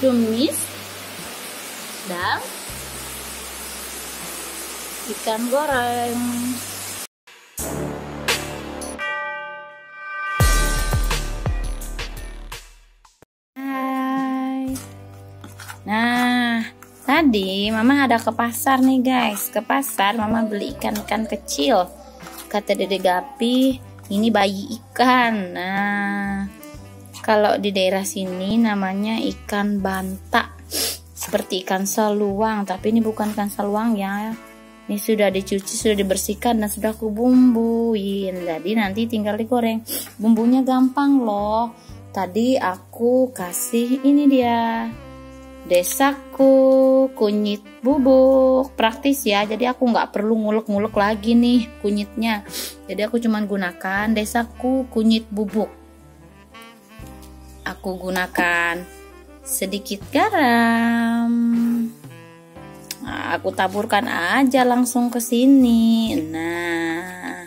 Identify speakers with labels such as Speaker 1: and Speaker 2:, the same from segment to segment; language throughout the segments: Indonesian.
Speaker 1: tumis dan ikan goreng. Hai. Nah, tadi Mama ada ke pasar nih guys. Ke pasar Mama beli ikan-ikan kecil. Kata Dede Gapi, ini bayi ikan. Nah, kalau di daerah sini namanya ikan banta. Seperti ikan seluang, tapi ini bukan ikan seluang ya. Ini sudah dicuci, sudah dibersihkan dan sudah aku bumbuin. Jadi nanti tinggal digoreng. Bumbunya gampang loh. Tadi aku kasih ini dia. Desaku, kunyit bubuk, praktis ya. Jadi aku nggak perlu ngulek-ngulek lagi nih kunyitnya. Jadi aku cuman gunakan desaku, kunyit bubuk. Aku gunakan sedikit garam. Nah, aku taburkan aja langsung ke sini. Nah,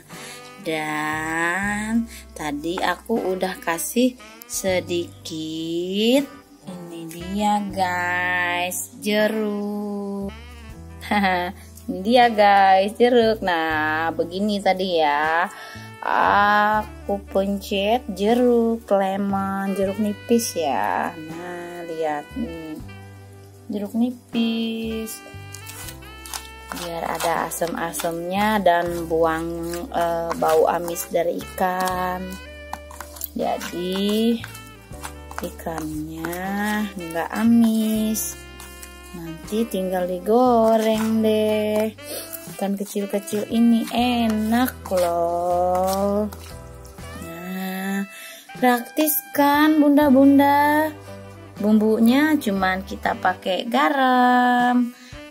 Speaker 1: dan tadi aku udah kasih sedikit. Ini dia guys, jeruk. Ini dia guys, jeruk. Nah, begini tadi ya. Aku pencet jeruk lemon, jeruk nipis ya. Nah, lihat nih. Jeruk nipis. Biar ada asam-asamnya dan buang bau amis dari ikan. Jadi ikannya nggak amis. Nanti tinggal digoreng deh. Ikan kecil-kecil ini enak loh. Nah, praktis kan bunda-bunda. Bumbunya cuman kita pakai garam,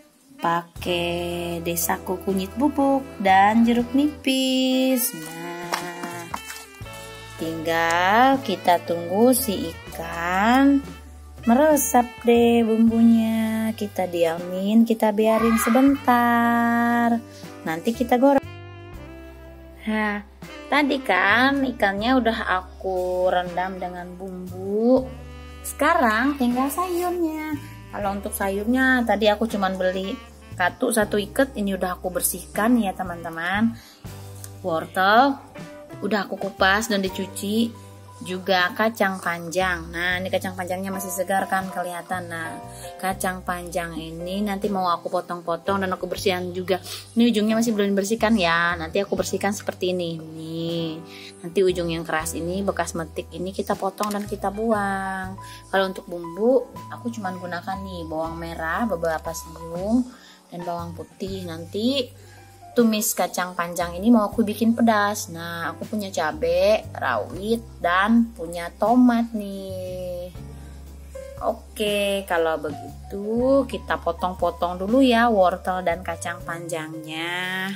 Speaker 1: pakai desaku kunyit bubuk dan jeruk nipis. Nah, tinggal kita tunggu si ikan meresap deh bumbunya. Kita diamin, kita biarin sebentar. Nanti kita goreng. Nah, tadi kan ikannya udah aku rendam dengan bumbu. Sekarang tinggal sayurnya. Kalau untuk sayurnya tadi aku cuman beli satu ikat. Ini udah aku bersihkan ya teman-teman. Wortel udah aku kupas dan dicuci. Juga kacang panjang. Nah, ini kacang panjangnya masih segar kan kelihatan. Nah, kacang panjang ini nanti mau aku potong-potong dan aku bersihkan juga. Ini ujungnya masih belum dibersihkan ya. Nanti aku bersihkan seperti ini. Nih, nanti ujung yang keras ini bekas metik ini kita potong dan kita buang. Kalau untuk bumbu, aku cuma gunakan nih bawang merah, beberapa siung dan bawang putih. Nanti tumis kacang panjang ini mau aku bikin pedas. Nah, aku punya cabai rawit dan punya tomat nih. Oke, kalau begitu kita potong-potong dulu ya wortel dan kacang panjangnya.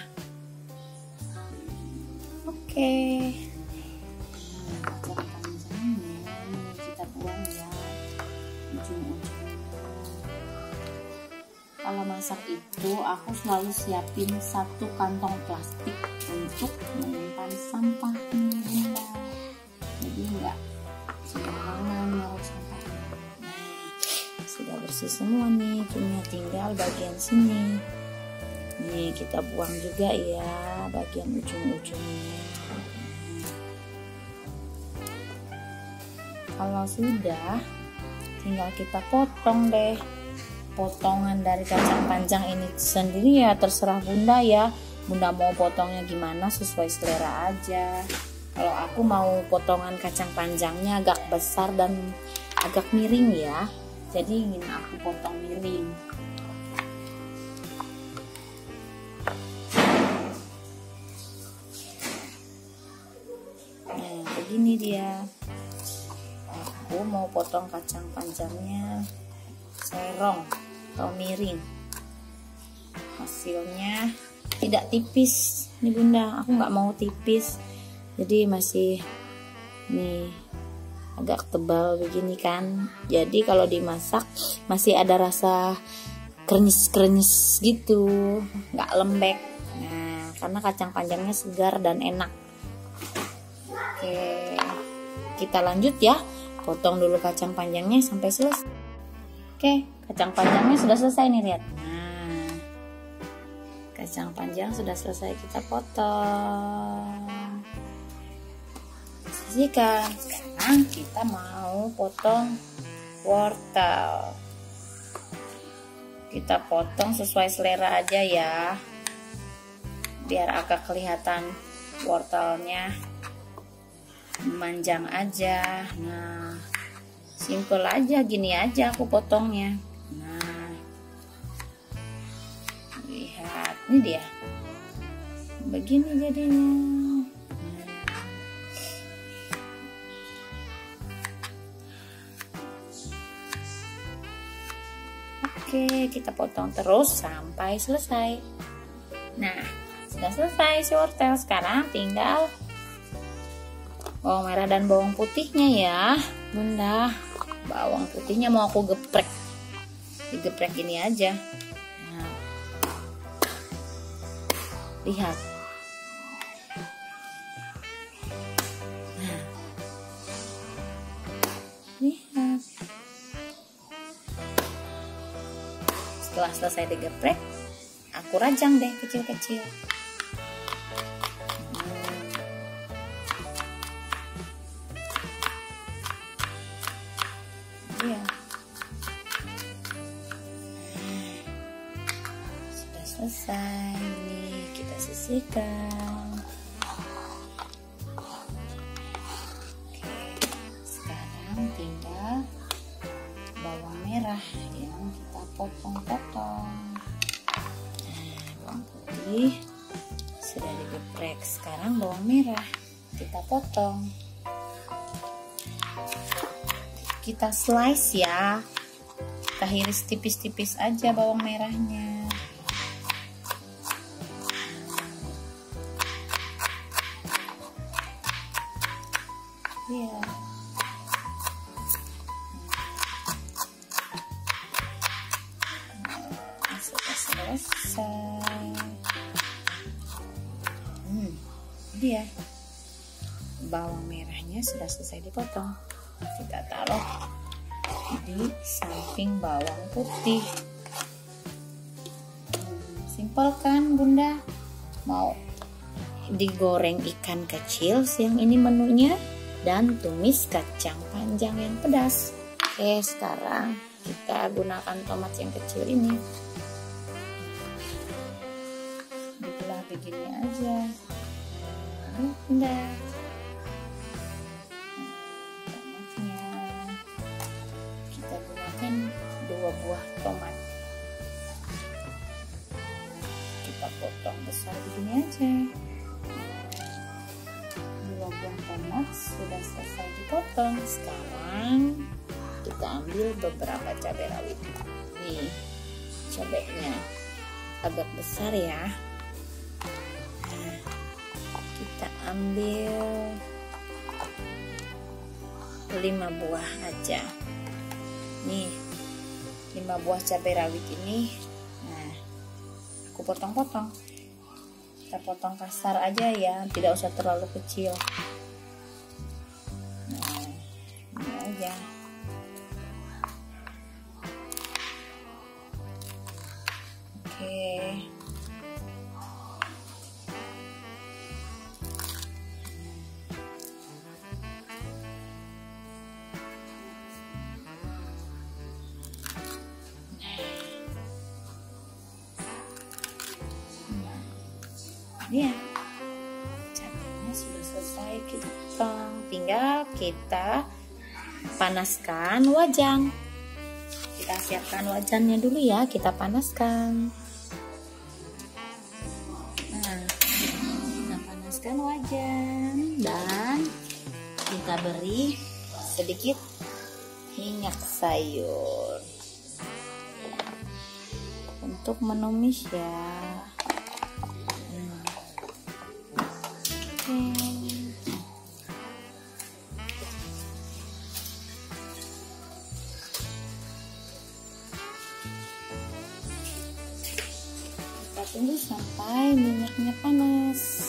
Speaker 1: Oke. Kacang panjangnya kita buang ya. Kalau masak itu aku selalu siapin satu kantong plastik untuk menyimpan sampah ini. Jadi enggak sembarangan naruh sampahnya. Nah, sudah bersih semua nih, cuma tinggal bagian sini. Nih kita buang juga ya bagian ujung-ujungnya. Kalau sudah, tinggal kita potong deh. Potongan dari kacang panjang ini sendiri ya terserah bunda ya. Bunda mau potongnya gimana sesuai selera aja. Kalau aku mau potongan kacang panjangnya agak besar dan agak miring ya. Jadi ingin aku potong miring. Nah, begini dia. Aku mau potong kacang panjangnya serong atau miring. Hasilnya tidak tipis nih bunda, aku nggak mau tipis, jadi masih nih agak tebal begini kan. Jadi kalau dimasak masih ada rasa krenyes gitu, nggak lembek. Nah, karena kacang panjangnya segar dan enak. Oke, kita lanjut ya, potong dulu kacang panjangnya sampai selesai. Oke, kacang panjangnya sudah selesai nih, lihat. Nah, kacang panjang sudah selesai kita potong. Sisihkan. Sekarang kita mau potong wortel. Kita potong sesuai selera aja ya, biar agak kelihatan wortelnya memanjang aja. Nah, simple aja, gini aja aku potongnya. Nah, lihat, ini dia, begini jadinya. Oke, kita potong terus sampai selesai. Nah, sudah selesai si wortel. Sekarang tinggal bawang merah dan bawang putihnya ya, Bunda. Bawang putihnya mau aku geprek, digeprek ini aja. Nah, lihat. Nah, lihat. Setelah selesai digeprek, aku rajang deh kecil-kecil. Ya. Sudah selesai nih, kita sisihkan. Oke, sekarang tinggal bawang merah yang kita potong-potong. Nah, bawang putih sudah digeprek. Sekarang bawang merah kita potong. Kita slice ya, kita iris tipis-tipis aja bawang merahnya. Ya. Sudah selesai. Dia bawang merahnya sudah selesai dipotong. Kita taruh di samping bawang putih. Simpel kan Bunda? Mau digoreng ikan kecil siang ini menunya, dan tumis kacang panjang yang pedas. Oke, sekarang kita gunakan tomat yang kecil ini. Dibelah begini aja. Bunda. Dua buah tomat kita potong besar begini aja. Dua buah tomat sudah selesai dipotong. Sekarang kita ambil beberapa cabai rawit. Nih, cabainya agak besar ya. Nah, kita ambil 5 buah aja. Nih, 5 buah cabai rawit ini. Nah, aku potong-potong. Kita potong kasar aja ya, tidak usah terlalu kecil. Nah, ini aja. Oke. Ya, cabenya sudah selesai kita potong. Tinggal kita panaskan wajan. Kita siapkan wajannya dulu ya, kita panaskan. Nah, kita panaskan wajan dan kita beri sedikit minyak sayur untuk menumis ya. Kita tunggu sampai minyaknya panas.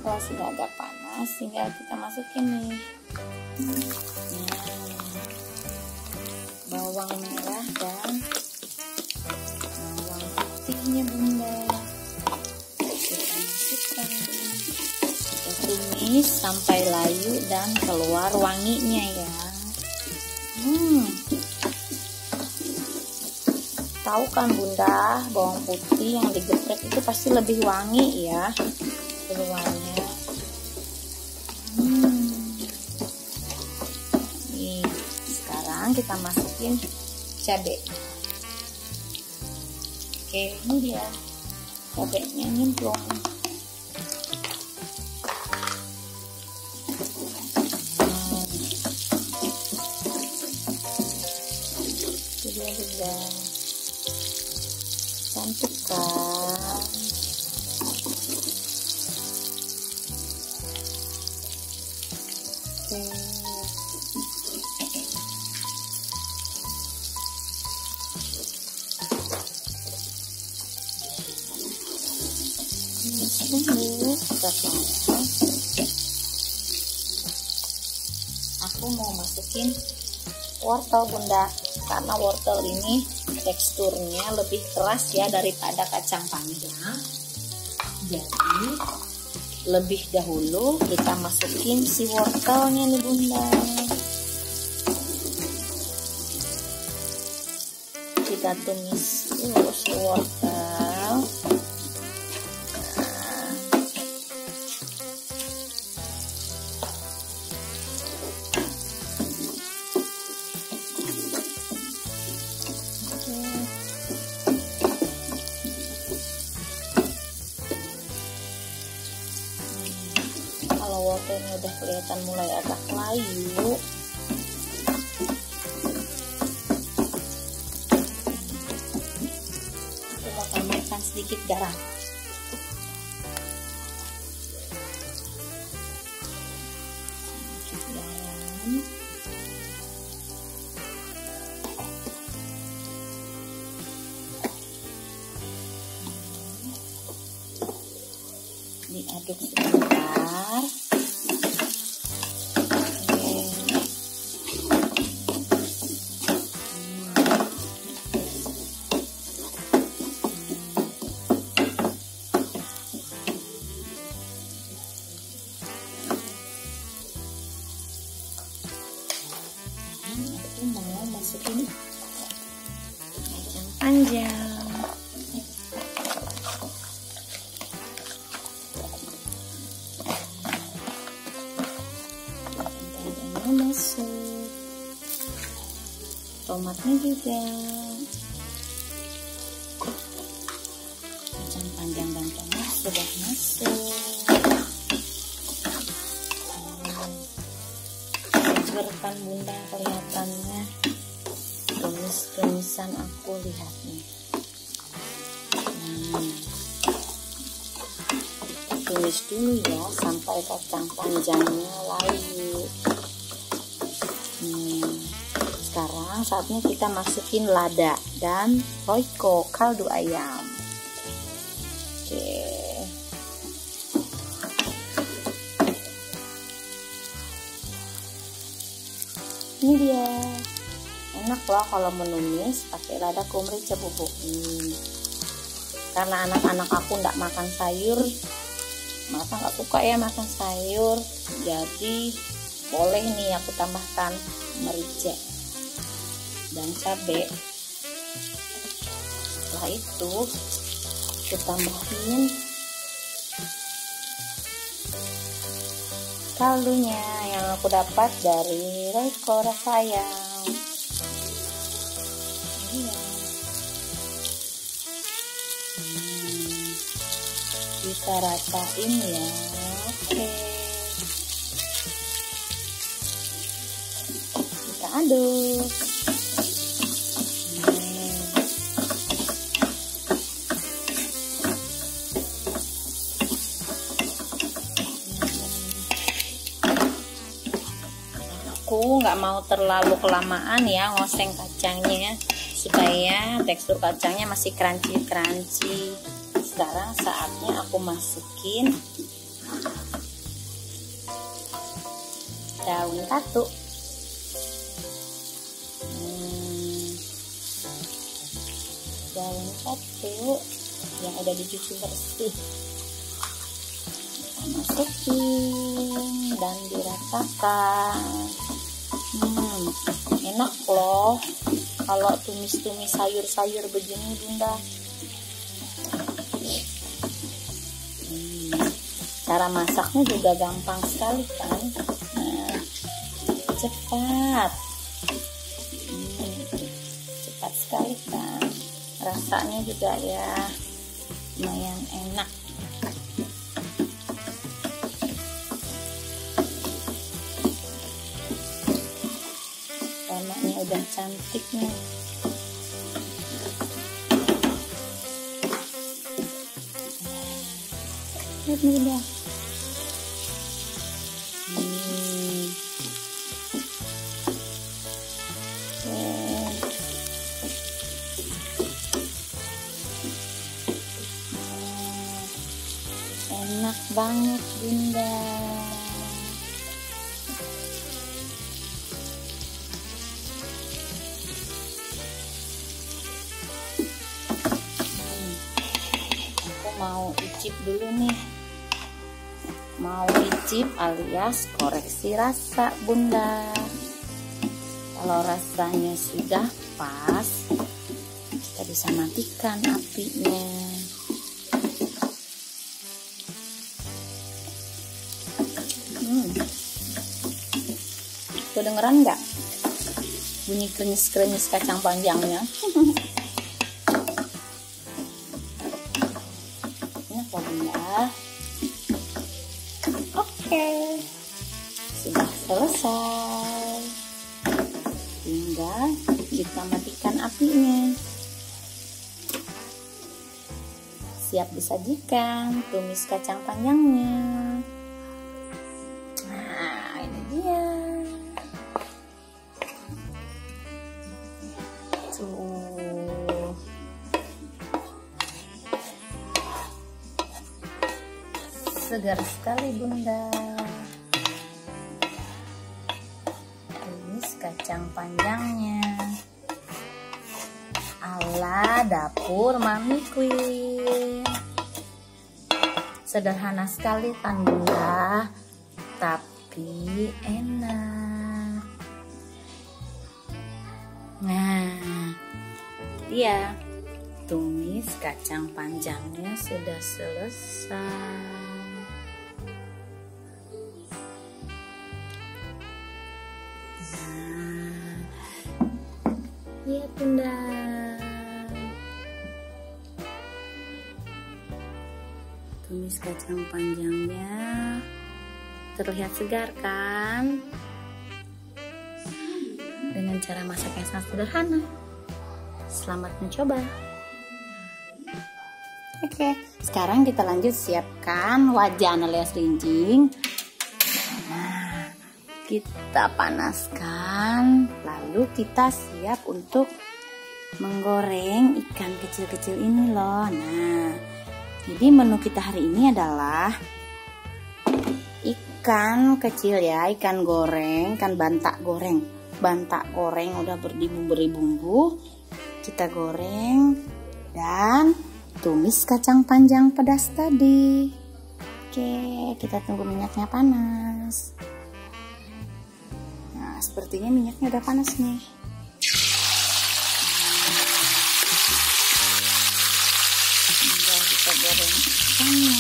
Speaker 1: kalau sudah agak panas, tinggal kita masukin nih. Nah, bawang merah dan bawang putihnya Bunda. Kita masukkan. Kita tumis sampai layu dan keluar wanginya ya. Tahu kan Bunda, bawang putih yang digeprek itu pasti lebih wangi ya keluarnya. Nih, sekarang kita masukin cabai. Oke, ini dia cabainya nyemplung. Itu dia juga. Cantik kan? Oke. Aku mau masukin wortel Bunda, karena wortel ini teksturnya lebih keras ya daripada kacang panjang. Jadi lebih dahulu kita masukin si wortelnya nih Bunda. Kita tumis dulu si wortel. Kalau wortelnya udah kelihatan mulai agak layu, aku mau tambahkan sedikit garam. Sedikit garam. Diaduk sebentar. Aku mau masukin kacang panjang. Masuk, tomatnya juga, kacang panjang dan tomat sudah masuk. Seger kan Bunda kelihatannya, tumis-tumisan aku lihat nih. Tumis dulu ya sampai kacang panjangnya layu. Sekarang saatnya kita masukin lada dan royco kaldu ayam. Oke. Ini dia. Enak loh kalau menumis pakai lada kumrica bubuk. Karena anak-anak aku nggak makan sayur, mereka nggak suka ya makan sayur, jadi boleh nih aku tambahkan merica dan cabai. Setelah itu aku tambahin kaldunya yang aku dapat dari royco rasa ayam. Kita rasain ya. Oke, kita aduk. Aku nggak mau terlalu kelamaan ya ngoseng kacangnya, supaya tekstur kacangnya masih crunchy. Sekarang saatnya aku masukin daun satu. Daun satu yang udah dicuci bersih kita masukin dan diratakan. Enak loh kalau tumis-tumis sayur-sayur begini Bunda. Cara masaknya juga gampang sekali kan. Cepat cepat sekali kan, rasanya juga ya lumayan enak. Warnanya udah cantik nih. Lihat nih udah. Enak banget Bunda. Aku mau icip dulu nih. Mau icip alias koreksi rasa Bunda. Kalau rasanya sudah pas, kita bisa matikan apinya. Kedengeran nggak bunyi krenyes-krenyes kacang panjangnya? Enak loh Bunda. Oke, sudah selesai. Tinggal kita matikan apinya. Siap disajikan tumis kacang panjangnya. Nah, ini dia. Tuh. Segar sekali Bunda. Tumis kacang panjangnya ala dapur Mami Queen. Sederhana sekali kan Bunda, tapi enak. Nah, dia tumis kacang panjangnya sudah selesai. Iya Bunda. Tumis kacang panjangnya terlihat segar kan? Dengan cara masak yang sangat sederhana. Selamat mencoba. Oke, sekarang kita lanjut siapkan wajan alias rinjing. Nah, kita panaskan, lalu kita siap untuk menggoreng ikan kecil-kecil ini loh. Nah, jadi menu kita hari ini adalah ikan kecil ya, ikan goreng, ikan bantak goreng. Bantak goreng udah beri bumbu, kita goreng dan tumis kacang panjang pedas tadi. Oke, kita tunggu minyaknya panas. Nah, sepertinya minyaknya udah panas nih. Tinggal kita goreng ikannya.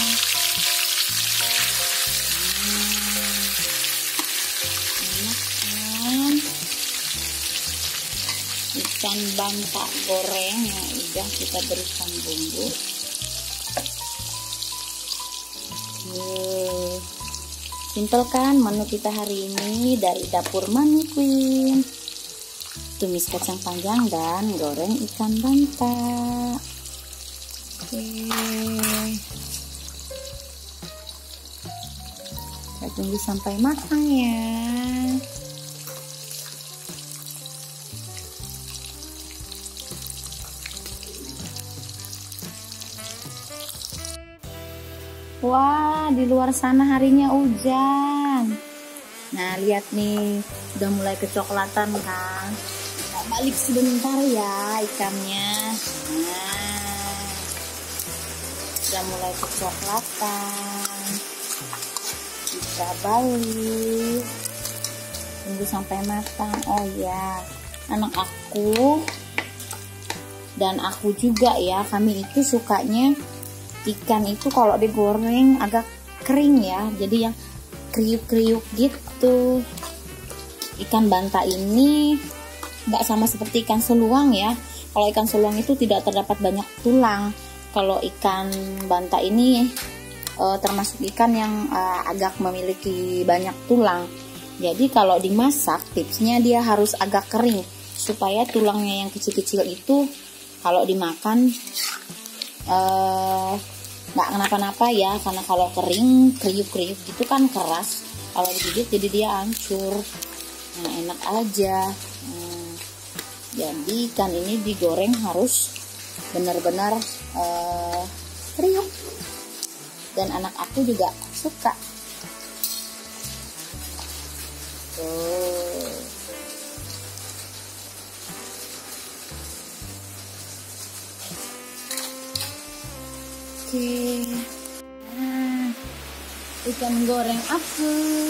Speaker 1: Ikan bantak goreng yang udah kita berikan bumbu. Simpel kan menu kita hari ini dari dapur Mami Queen. Tumis kacang panjang dan goreng ikan bantak. Kita tunggu sampai matang ya. Wah, di luar sana harinya hujan. Nah, lihat nih, udah mulai kecoklatan kan. Kita balik sebentar ya ikannya. Nah, udah mulai kecoklatan. Kita balik. Tunggu sampai matang. Oh ya, anak aku dan aku juga ya, kami itu sukanya ikan itu kalau digoreng agak kering ya, jadi yang kriuk-kriuk gitu. Ikan banta ini nggak sama seperti ikan seluang ya. Kalau ikan seluang itu tidak terdapat banyak tulang. Kalau ikan banta ini termasuk ikan yang agak memiliki banyak tulang. Jadi kalau dimasak, tipsnya dia harus agak kering supaya tulangnya yang kecil-kecil itu kalau dimakan nggak kenapa-napa ya, karena kalau kering kriuk-kriuk gitu kan keras, kalau digigit jadi dia hancur. Nah, enak aja. Jadi ikan ini digoreng harus benar-benar kriuk, dan anak aku juga suka. Tuh. Oke. Nah, ikan goreng aku.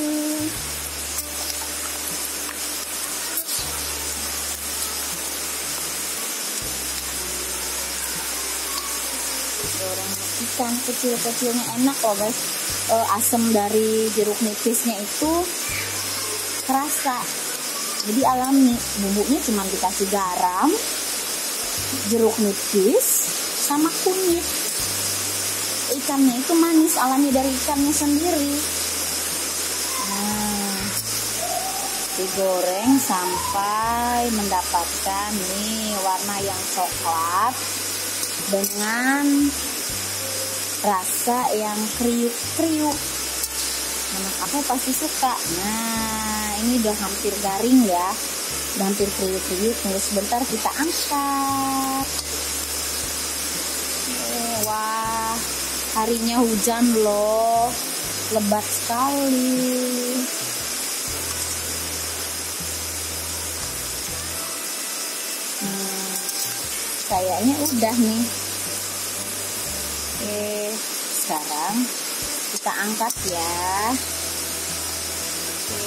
Speaker 1: Goreng ikan kecil-kecilnya enak loh guys. Asam dari jeruk nipisnya itu kerasa, jadi alami. Bumbunya cuma dikasih garam, jeruk nipis, sama kunyit. Ikannya itu manis, alami dari ikannya sendiri. Nah, digoreng sampai mendapatkan nih warna yang coklat dengan rasa yang kriuk-kriuk. Anak aku pasti suka. Nah, ini udah hampir garing ya, udah hampir kriuk-kriuk. Tunggu sebentar, kita angkat. Wah, harinya hujan loh, lebat sekali. Kayaknya udah nih. Oke, sekarang kita angkat ya. Oke.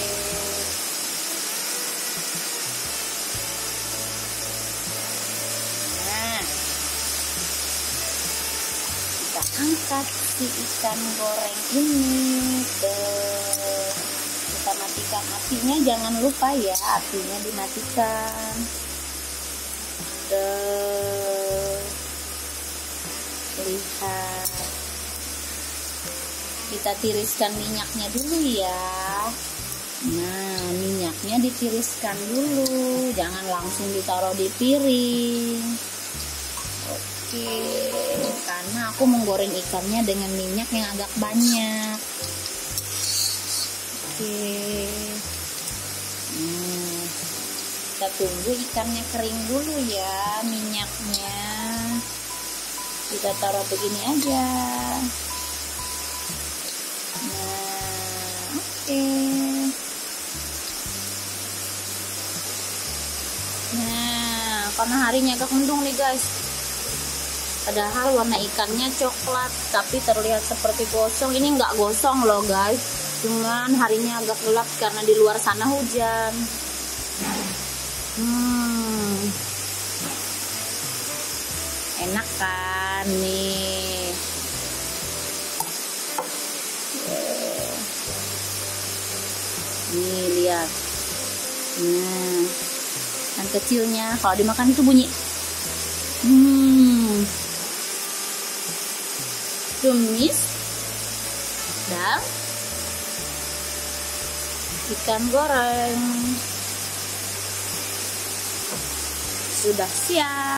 Speaker 1: Nah, kita angkat si ikan goreng ini. Tuh. Kita matikan apinya, jangan lupa ya, apinya dimatikan. Tuh. Lihat. Kita tiriskan minyaknya dulu ya. Nah, minyaknya ditiriskan dulu, jangan langsung ditaruh di piring. Oke, karena aku menggoreng ikannya dengan minyak yang agak banyak. Oke. Kita tunggu ikannya kering dulu ya, minyaknya. Kita taruh begini aja. Nah, oke. Nah, karena harinya agak mendung nih guys. Padahal warna ikannya coklat, tapi terlihat seperti gosong. Ini nggak gosong loh guys, cuman harinya agak gelap karena di luar sana hujan. Enak kan nih. Nih lihat. Nah, yang kecilnya kalau dimakan itu bunyi. Tumis dan ikan goreng sudah siap.